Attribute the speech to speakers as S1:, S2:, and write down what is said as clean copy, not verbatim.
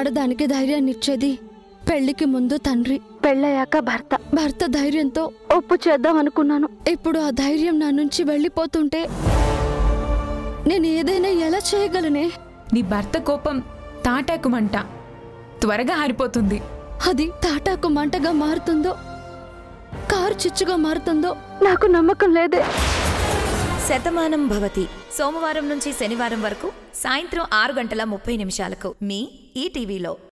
S1: ఆడదానికి ధైర్యాన్నిచ్చేది పెళ్లికి ముందు తండ్రి, పెళ్ళయ్యాక భర్త. భర్త ధైర్యంతో ఒప్పు చేద్దాం అనుకున్నాను. ఇప్పుడు ఆ ధైర్యం నా నుంచి వెళ్ళిపోతుంటే నేను ఏదైనా ఎలా చేయగలనే?
S2: నీ భర్త కోపం తాటాకు మంట, త్వరగా ఆరిపోతుంది.
S1: అది తాటాకు మంటగా మారుతుందో కారు చిచ్చుగా మారుతుందో నాకు నమ్మకం లేదే.
S3: శతమానం భవతి సోమవారం నుంచి శనివారం వరకు సాయంత్రం 6 గంటల 30 నిమిషాలకు మీ ఈటీవీలో.